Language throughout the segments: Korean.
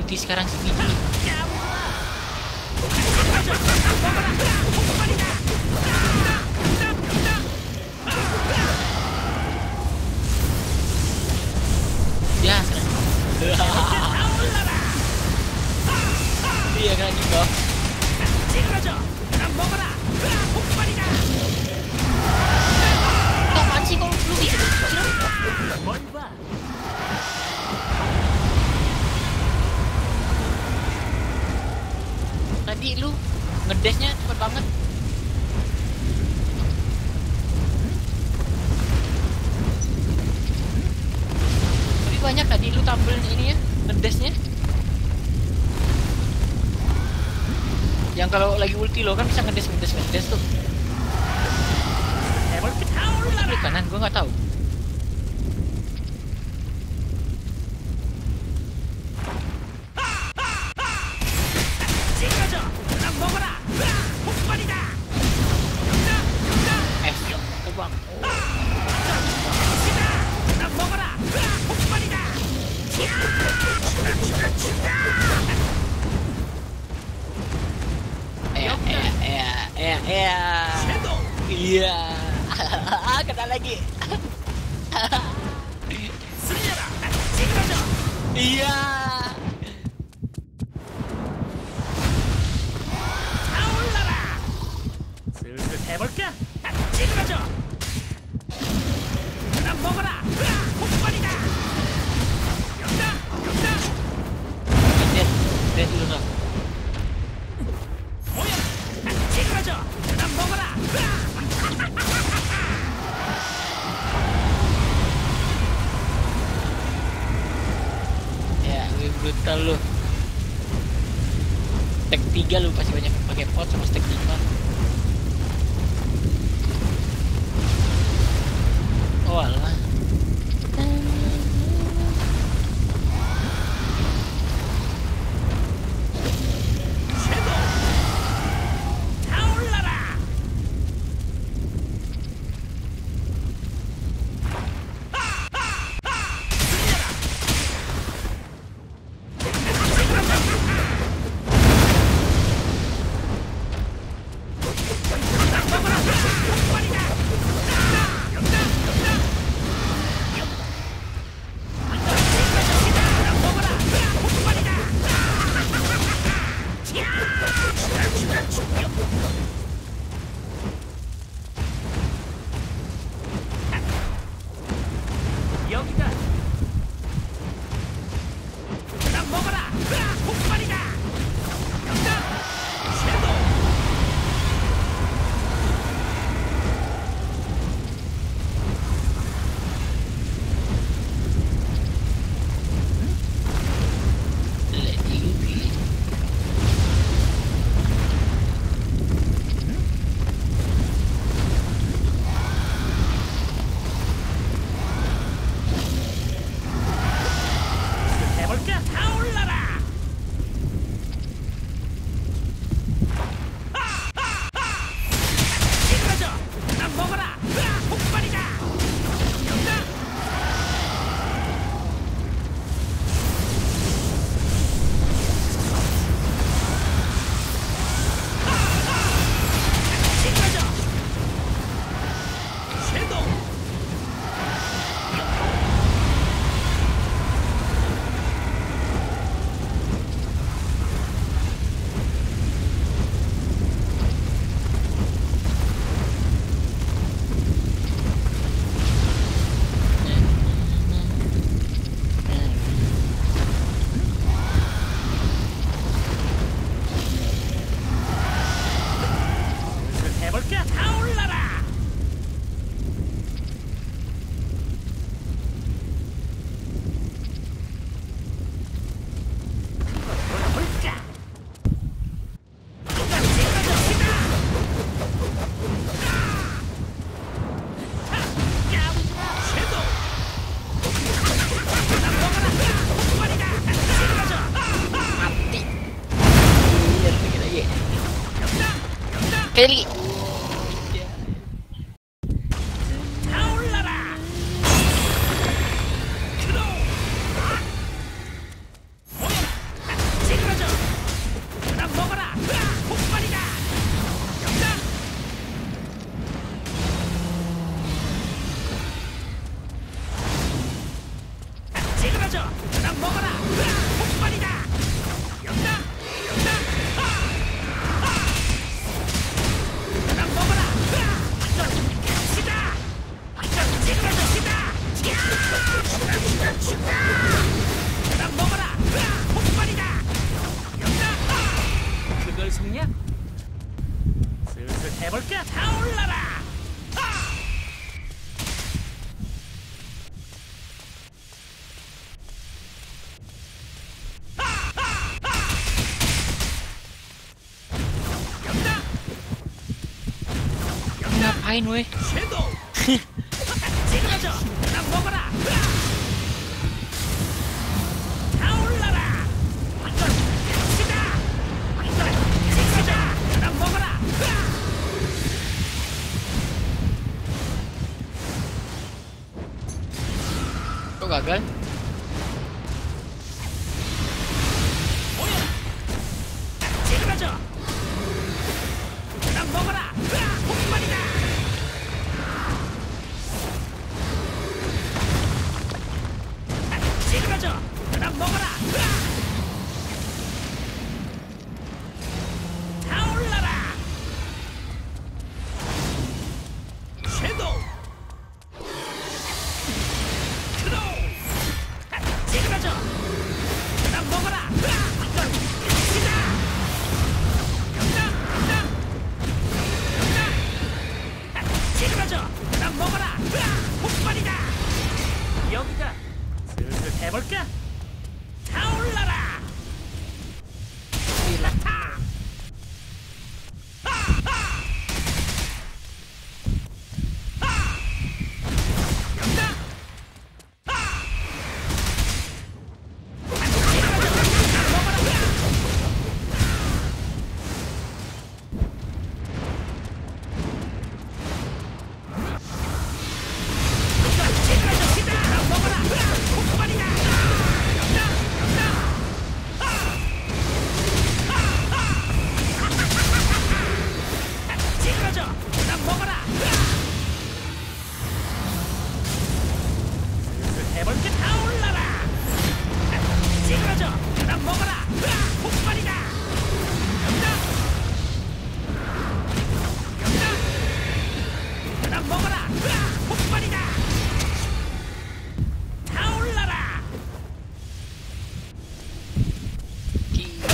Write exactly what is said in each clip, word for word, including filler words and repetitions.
ulti sekarang si Biji. Ya, iya kan gitu. Apaan sih kok lu bisa tadi lu ngedesnya cepet banget. Tapi banyak tadi lu tampil ini ya ngedesnya. Yang kalau lagi ulti lo kan bisa ngedes ngedes ngedes tuh. Klik kanan gua nggak tahu. F terbang. Ya ya ya ya ya. Iya. Kena lagi. Iya. 해볼까? Lihat, lihat dulu nggak? Ya, lebih brutal lu. Stack tiga lu pasti banyak pakai pot sama stack lima. Oh alah. 여기다. 난 먹어라. 폭발이다. 간다. 섀도우. 해볼까? 타올라라. 찌그러져. 난 먹어라. 폭발이다. 간다. 찌그러져. 섀도우. 해볼까? 타올라라. 볼까? Mati. Iya, lagi lagi. Kali. 해볼까? 타올라라! 하! Ngapain weh? 섀도우! 찌그러져! 나 먹어라! 타올라라! 이걸 시다! 이걸 찌그러져! 나 먹어라! Kok gagal? 뭐야? 찌그러져! 나 먹어라! 폭발이다! 찌그러져! 나 먹어라! 타올라라! 섀도우! 크로우! 찌그러져! 나 먹어라! 이걸 시다! 간다! 간다! 간다! 찌그러져! 나 먹어라! 폭발이다! 여기다! 슬슬 해볼까? 타올라라! 타! 간다! 찌그러져! 나 먹어라! 슬슬 해볼게 타올라라! 찌그러져! 나 먹어라! 폭발이다! 간다! 간다! 나 먹어라! 폭발이다! 타올라라! Gila.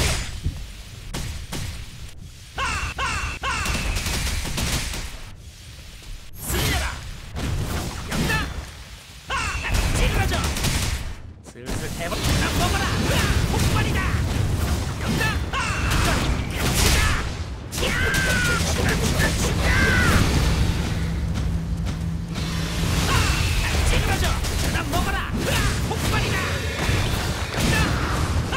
쓸려라! 간다! 찌그러져! 슬슬 해볼 나 먹어라! 폭발이다! 간다! 이걸 시다! 찌그러져! 나 먹어라! 폭발이다! 간다!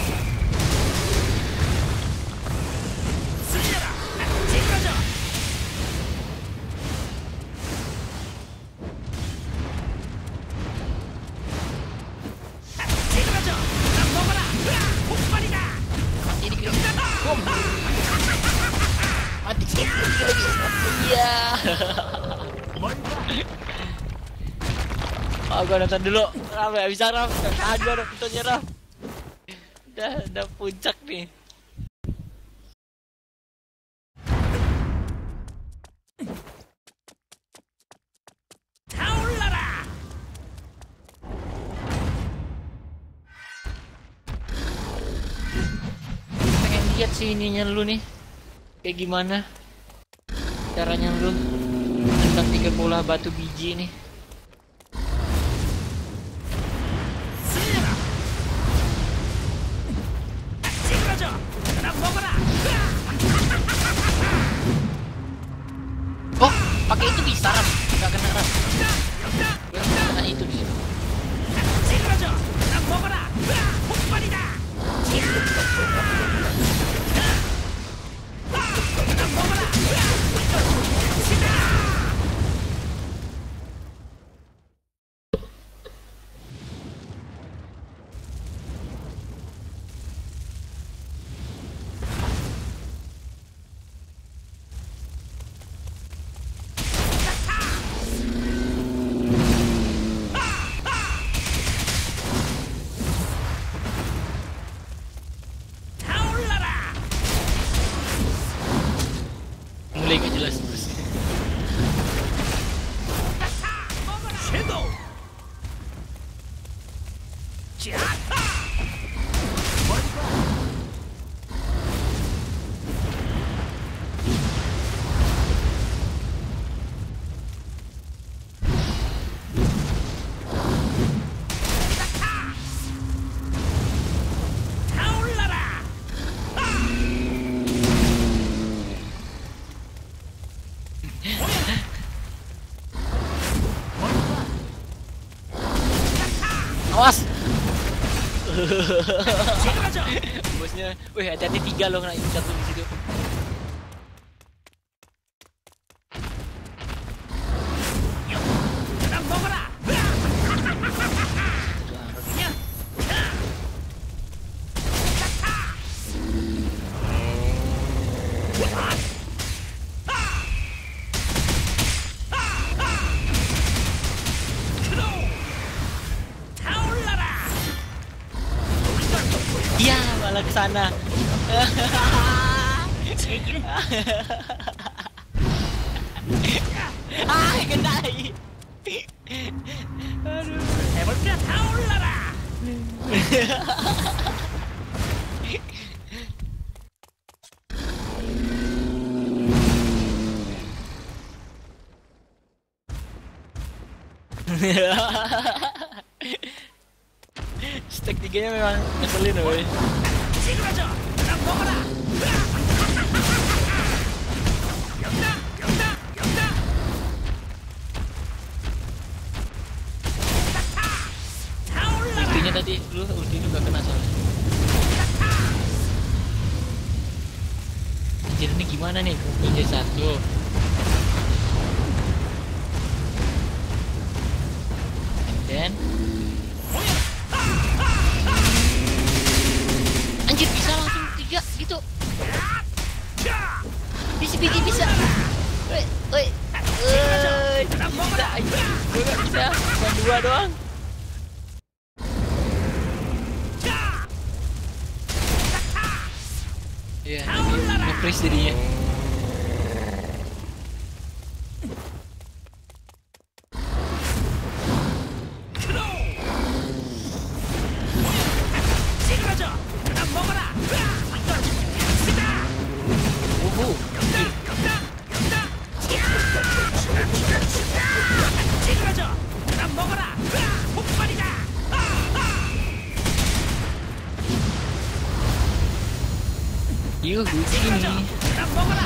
쓸려라! 찌그러져! 찌그러져! 나 먹어라! 폭발이다! Ini gila. Bom. Mati. Lagi lagi. Iya. Oh, gua nonton dulu. Ram, gak bisa Ram. Tahan gua nontonnya Ram. Udah, udah puncak nih. 타올라라! Pengen lihat sih ininya lu nih. Kayak gimana caranya lu tentang tiga bola batu biji nih. 쓸려라! 찌그러져! 나 먹어라! Oh, pakai itu bisa Ram. Gak kena Ram. Gua kena itu di situ. 찌그러져! 나 먹어라! 폭발이다! 나 먹어라! 시다! 타올라라! Mulai gak jelas terus. 섀도우! 자! Awas. 지그러져. Bosnya, wih hati-hati tiga loh kena jatuh di situ. 그럼 먹어라. 그냥. 타올라라. Iya, malah ke sana. Ah, kena lagi. Aduh. 해볼까? 타올라라. Stack tiganya memang ngeselin woy. 지그러져. 그럼 먹어라. 영나, 영나, 영나. 타올라라. Ultinya tadi lu ulti juga kena soalnya. Anjir ini gimana nih? Ninja satu. And then anjir bisa langsung tiga gitu. Bisa bisa bisa. Woi, woi. Woi, bisa anjir. Gue gak bisa. Cuma dua doang. Iya, nge-freeze jadinya. 지그러져. 그럼 먹어라. Uhu. 지그러져. 그럼 먹어라. 폭발이다. Yuh, lucu ini. 그럼 먹어라.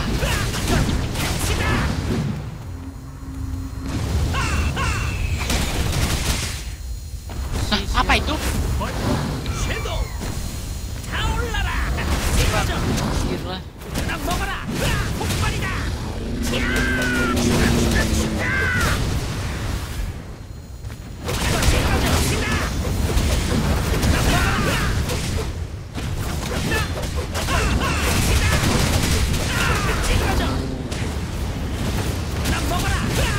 Hah, apa itu? 섀도우. 타올라라. 지그러져. Anjir lah. 그럼 먹어라. 폭발이다. 지그러져. 그럼 먹어라.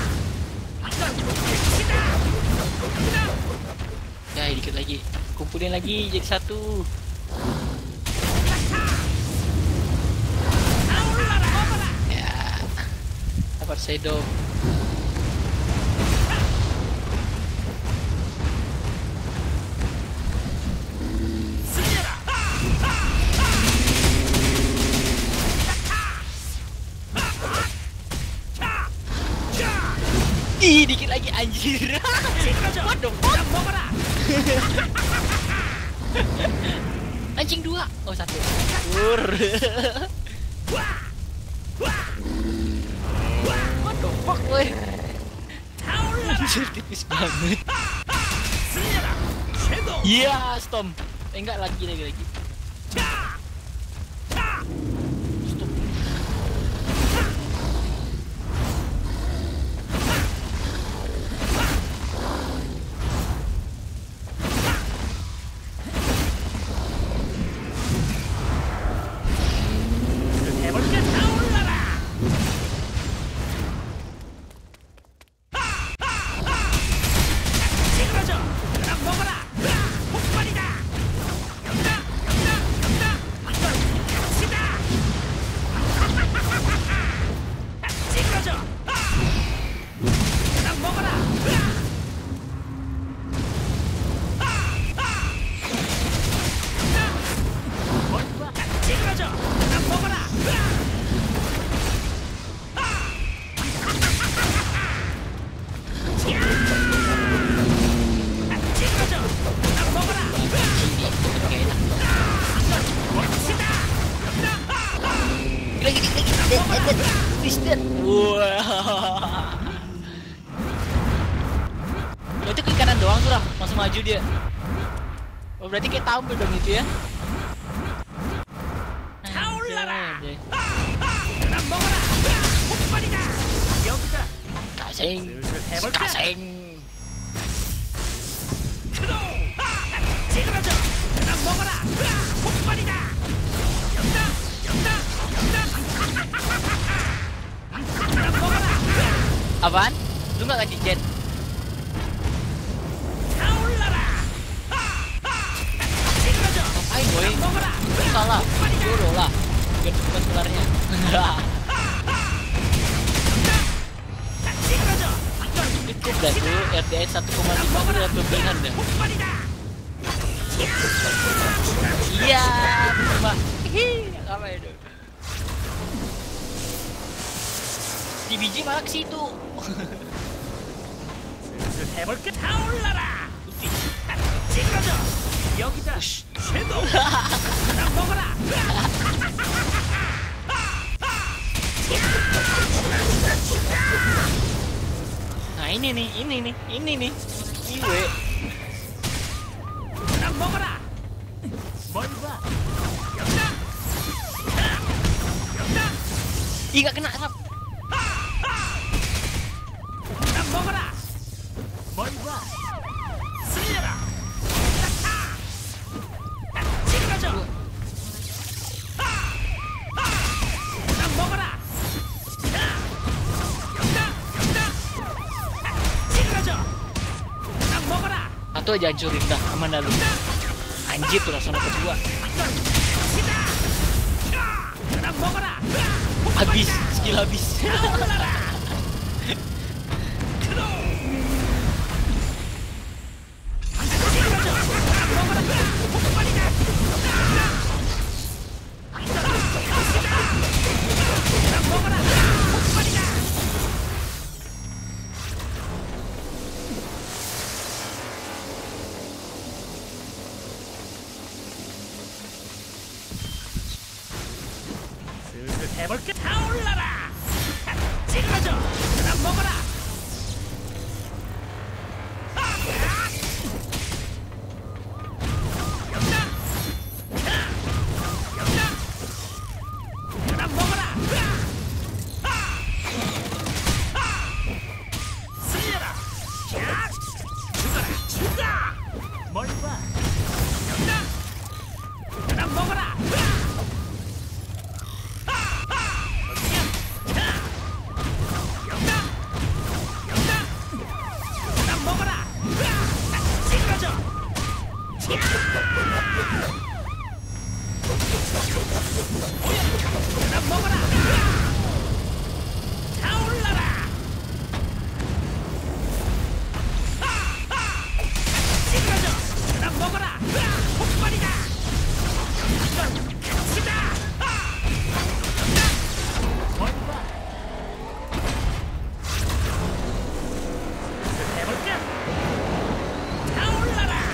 Ya, dikit lagi. Kumpulin lagi jadi satu. 타올라라. 먹어라. Ya. Dapat shadow. 쓸려라. Ih, dikit lagi anjir. 지그러져. Waduh. 그럼 먹어라. Anjing dua. Oh, satu. Ur. What the fuck, woi. 타올라라. Anjir tipis banget. 쓸려라. 섀도우. Iya, Storm. Eh, enggak lagi lagi lagi. Stop. 해볼까? 타올라라. 지그러져. 그럼 먹어라. 폭발이다. 영나, this dead. Wah. Oh, itu ke kanan doang tuh lah, langsung maju dia. Oh berarti kayak tampil dong itu ya. 타올라라. Anjay. 난 먹어라. 폭발이다. 여기다. Kaseng, 슬슬 해볼까? kaseng. 크도. 찌그러져. 난 먹어라. 폭발이다. 여기다. 여기다. 여기다. 난 먹어라. Apaan? Lu nggak ganti jet? 타올라라. 찌그러져. Ayo boy, 난 먹어라. lu salah. Jodoh lah. Gak bukan sebenarnya. 찌그러져. Itu dah tuh R D X satu koma lima itu udah kelebihan dah. 폭발이다. Iya, coba. Hihi, apa itu? Di biji malah ke situ. 슬슬 해볼까? 타올라라. 찌그러져. 여기다. 섀도우. 난 먹어라. Nah ini nih, ini nih, ini nih. Iwe. 난 먹어라. 뭘 봐? 여기다. 여기다. Ih gak kena rap. 난 먹어라. 뭘 봐? 쓸려라. 찌그러져. 난 먹어라. 여기다. 여기다. 찌그러져. 난 먹어라. Atau aja hancurin dah, aman dah lu. Anjir tuh langsung dapat dua. 난 먹어라. Habis, skill habis. 슬슬 해볼까? 타올라라. 찌그러져. 난 먹어라. 여기다. 여기다. 난 먹어라. 쓸려라. 죽어라. 죽어. 뭘 봐? 여기다. 난 먹어라. 난 먹어라. 타올라라. 찌그러져. 난 먹어라. 폭발이다. 갑시다. 뭘 봐? 해볼까? 타올라라.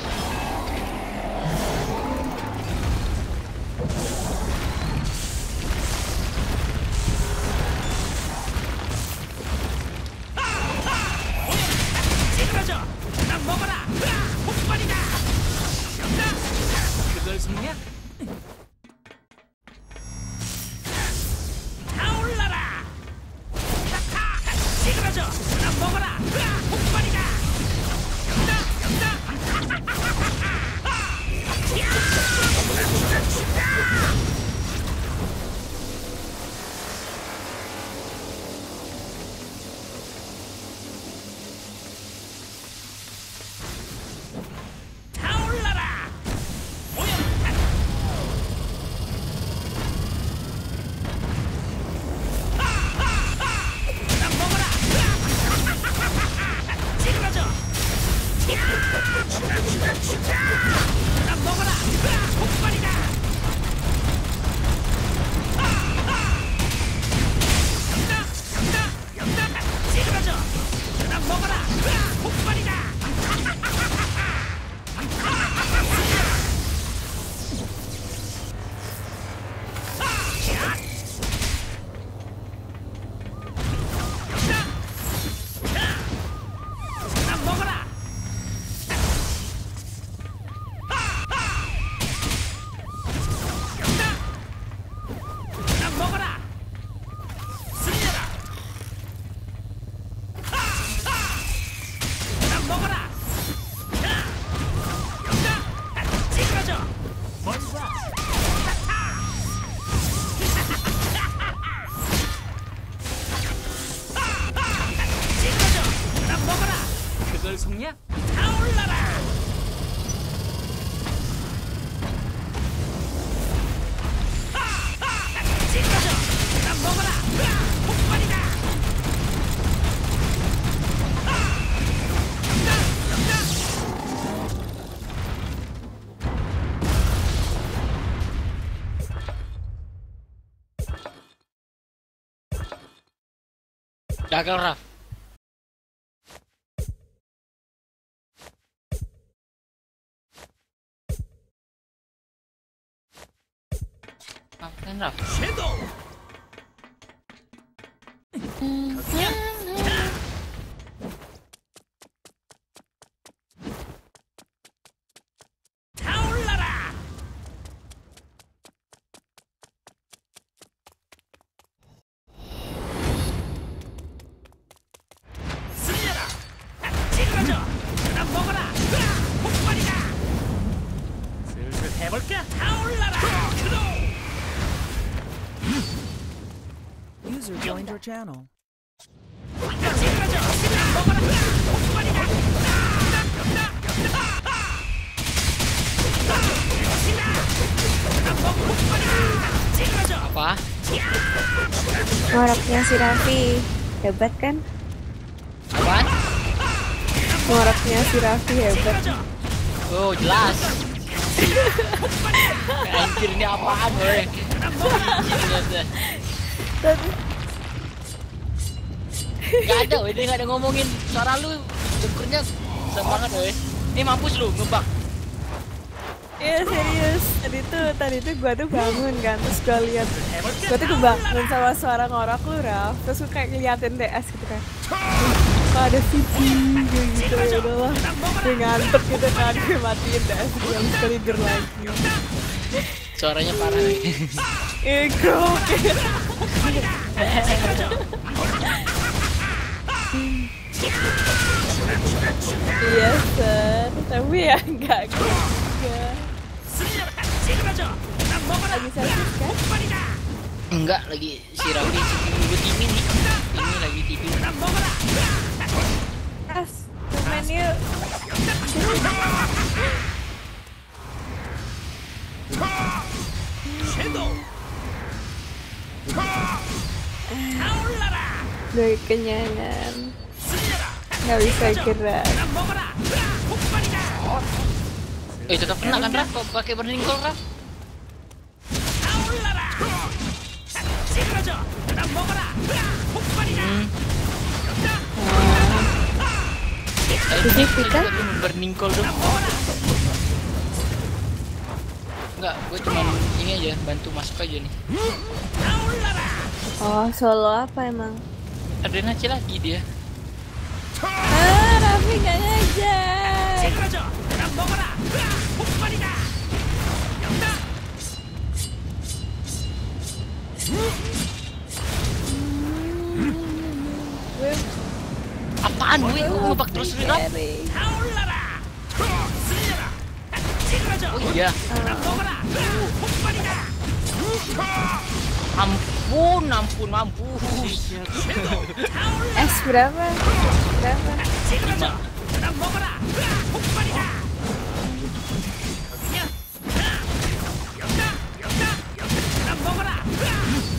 찌그러져. 난 먹어라. 폭발이다. 여기다. 그걸 속냐? 타올라라. 찌그러져. 난 먹어라. 폭발이다. 여기다. 여기다. 타올라라. 모여. 난 먹어라. 널 속냐? 타올라라! 찌그러져! 난 먹어라! 으아! 폭발이다! Gagal, Raf. Maafkan, Raf. 섀도우! 타올라라! 승려라! 찌그러져! 난 먹어라! 으아! 폭발이다! 슬슬 해볼까? 타올라라! User joined your channel. 찌그러져! 난 먹어라! 으아! 폭발이다! 난 먹어 폭발이다! 찌그러져! Apa? Ngoroknya si Raffi hebat kan? Apaan? Ngoroknya si Raffi hebat. 찌그러져! Oh, jelas. Anjir, ini apaan, weh? Tapi Gak ada, weh. Dia gak ada ngomongin suara lu. Syukurnya bisa banget, weh. Ini mampus lu, ngebak. iya serius. Tadi tuh tadi tuh gua tuh bangun kan, terus gua lihat, gua tuh kebangun sama suara ngorok lu, Raf. Terus gua kayak ngeliatin D S gitu kan. Kok ada V P kayak gitu, ya udahlah. Gue ngantuk gitu kan, gue matiin D S, gue harus tidur lagi. Suaranya parah, weh. Eh, gokil. Iya, Sir. Tapi ya enggak juga. 찌그러져! 난 먹어라! Lagi serius kan? 폭발이다! Enggak, lagi si Raffi nunggu T V nih. Ini lagi T V. 난 먹어라! As, main yuk. 섀도우! 타올라라! Dari kenyangan. 승려라! Nggak bisa gerak. 난 먹어라! 으아! 폭발이다! Eh, tetap kena kan, Raf? Kok pakai burning call, Raf? 타올라라! 찌그러져! 난 먹어라! 으아! 폭발이다! Hmm. Jadi kita Tapi burning call dong. Enggak, gue cuma ini aja, bantu masuk aja nih. 타올라라! oh solo apa emang? Adrenaci lagi dia. Ah, Raffi nggak ngajak. 찌그러져! 난 먹어라! 으아! 폭발이다! 영다! Gue Apaan gue? Gue ngebak terus nih, Raf. Harry. 타올라라! 승려라! 찌그러져! Oh iya. 난 먹어라! 으아! 폭발이다! Ampun, ampun, ampun. Es berapa? Berapa? 찌그러져! 난 먹어라! 으아! 폭발이다! 야! 영다! 영다! 난 먹어라! 으아!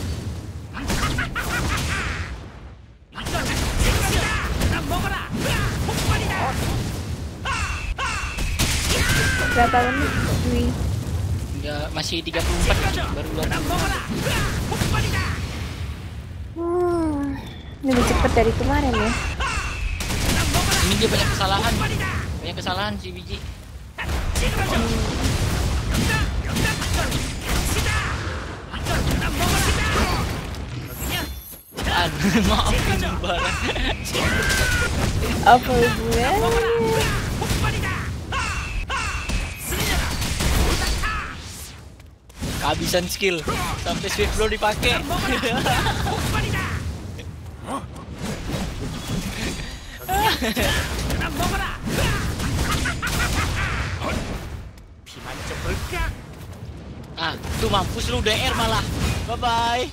찌그러져! 난 먹어라! 으아! 폭발이다! Berapa menit? Wih. Ya, masih tiga puluh empat 찌그러져! baru dua 난 puluh. 먹어라! 으아! 폭발이다! Hmm, lebih cepat dari kemarin ya. 난 먹어라! Ini dia banyak kesalahan. 폭발이다! Banyak kesalahan si biji. 찌그러져! 영다! 영다! 시다! 난 먹었다! 야! Apaan? Maafin barang. Apa hubungannya? 폭발이다! 승려라! Kehabisan skill. Sampai swift blow dipakai. 폭발이다! 난 먹어라! 피만 좀 볼까? Ah, tuh mampus lu D R malah. Bye bye.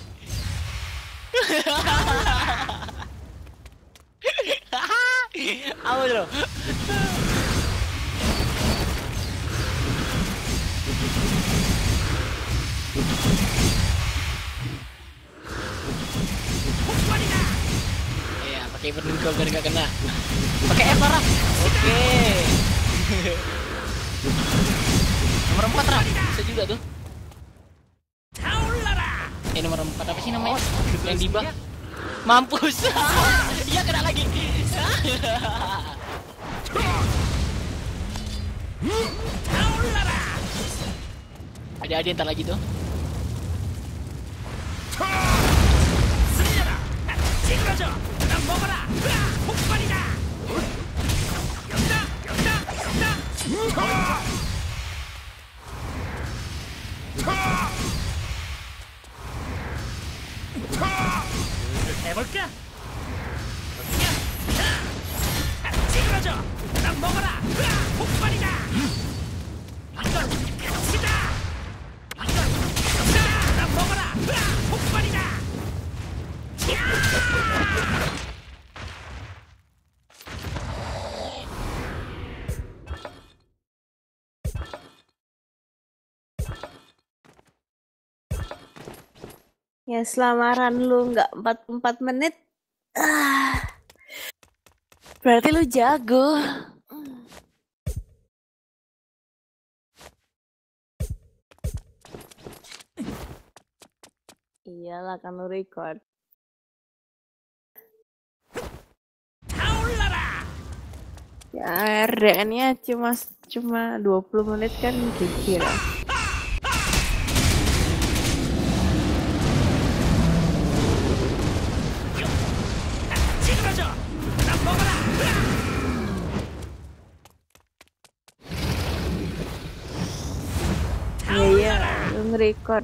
Awas loh. Iya, pakai burning gold biar nggak kena. Pakai F Raf. Oke. Nomor empat Raf. Bisa juga tuh. Eh nomor empat apa sih namanya? Yang di bawah. Mampus. Iya kena lagi. Ada-ada ntar lagi tuh. 해볼까? 찌그러져! 난 먹어라! 폭발이다! 이건 끝이다! 이건 끝이다! 난 먹어라! 폭발이다! Ya selamaran lu nggak empat puluh empat menit. Ah, berarti lu jago. Iyalah kan lu record. Ya R D N-nya cuma cuma dua puluh menit kan kira. Iya, iya, lu nge-record.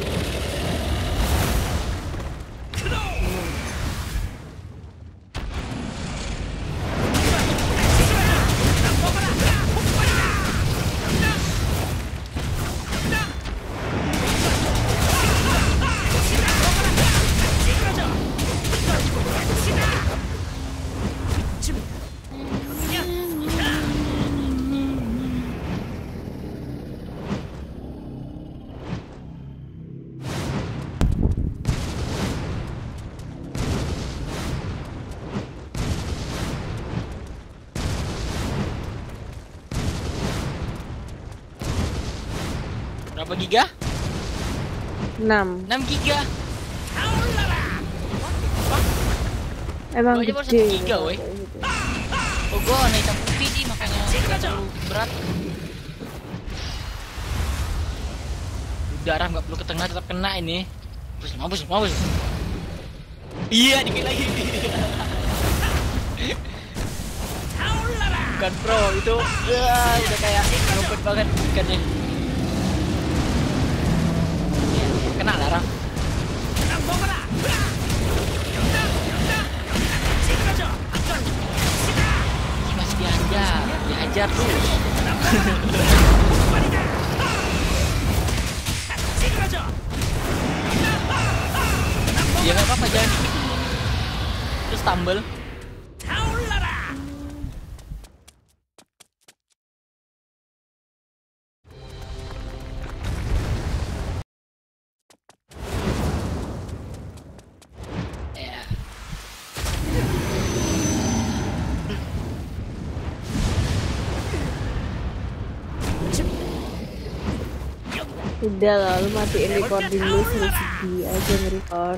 Berapa giga? enam. enam giga. Emang Gua aja baru gede. satu giga, woi. Oh, gua warna hitam putih sih, makanya nggak terlalu berat. Darah nggak perlu ke tengah, tetap kena ini. Mampus, mampus, mampus. Iya, dikit lagi. Bukan pro itu, uh, udah kayak ngumpet banget ikannya. Kena darah. Ini masih diajar, diajar terus. Ya nggak apa-apa, jangan dikit. Terus tumble. Udah lah, lu matiin recording lu suruh sedih aja nge-record.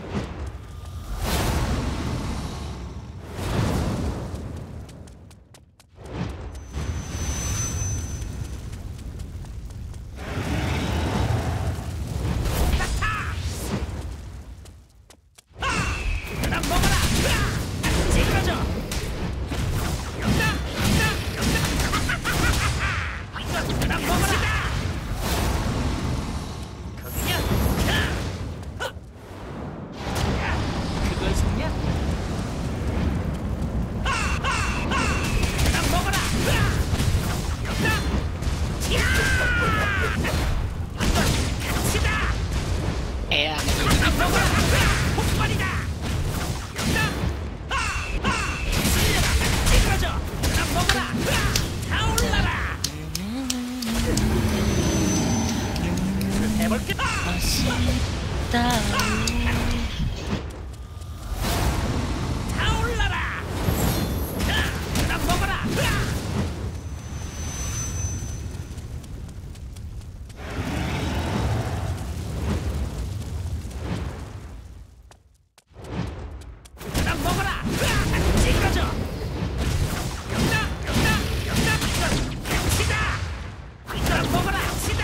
찌그러져. 나, 나, 나, 이건 치다. 이걸 먹어라, 치다.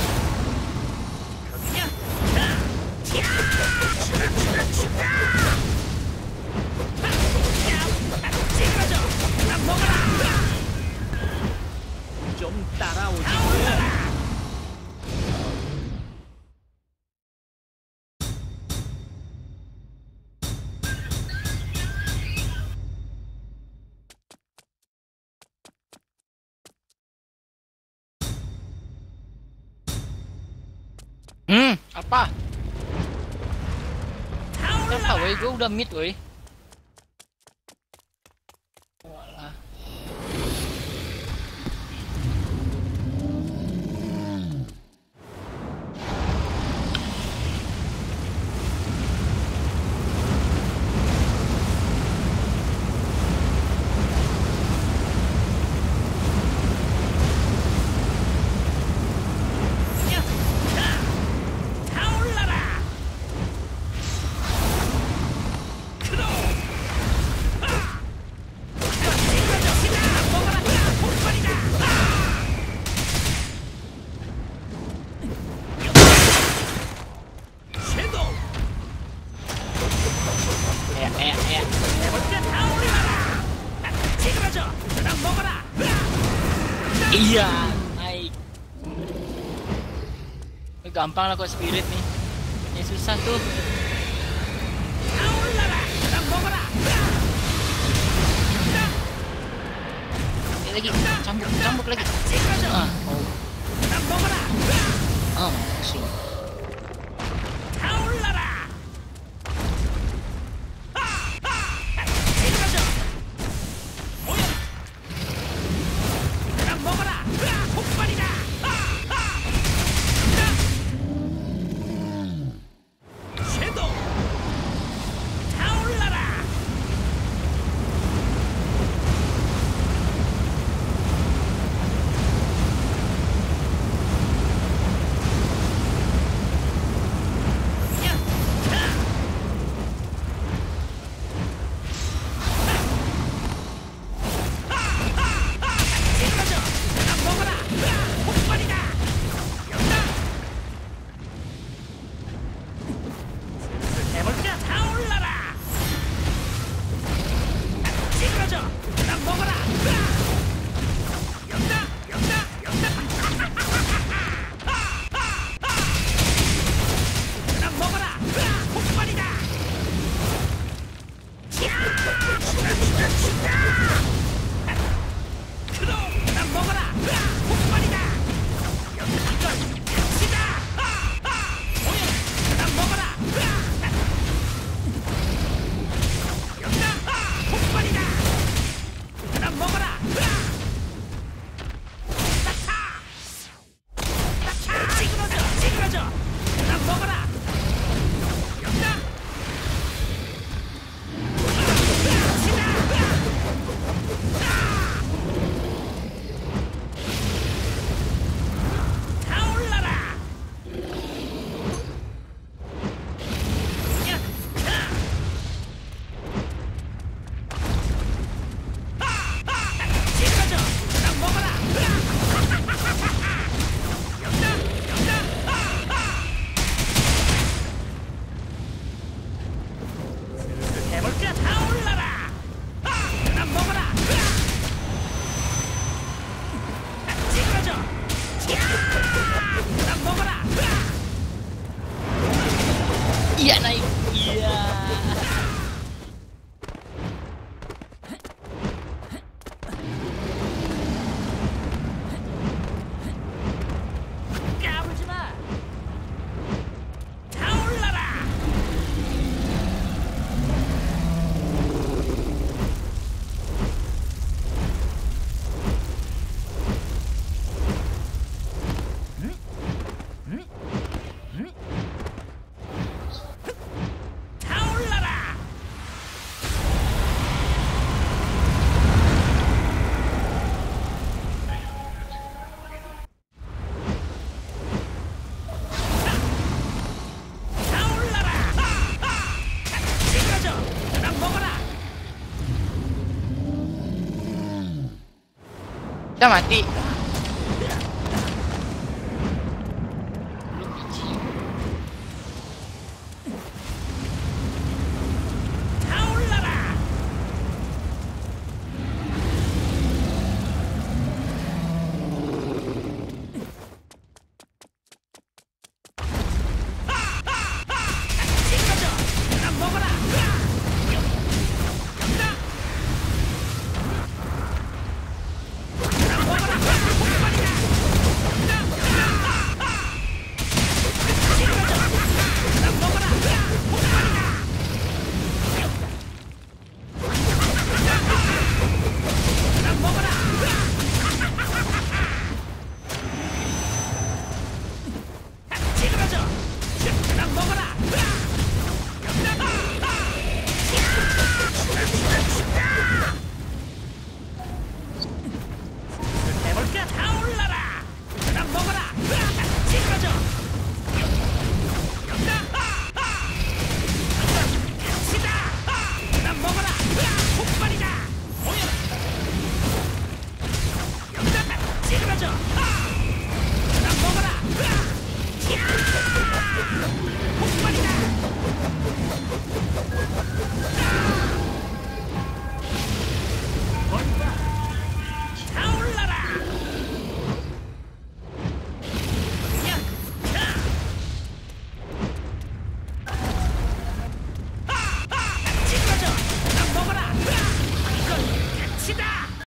거기냐? 나, 야, 치다, 치다, 치다. 야, 찌그러져. 나 먹어라. 좀 따라오지. Hmm, apa? Kenapa, woi? Gue udah mid, woi. Walah. Eh, eh, eh. Iya, naik. Ini gampang lah kok spirit nih. Ini susah tuh. Ini lagi, cambuk, cambuk lagi. Ah, oh. Oh, sih. Udah mati.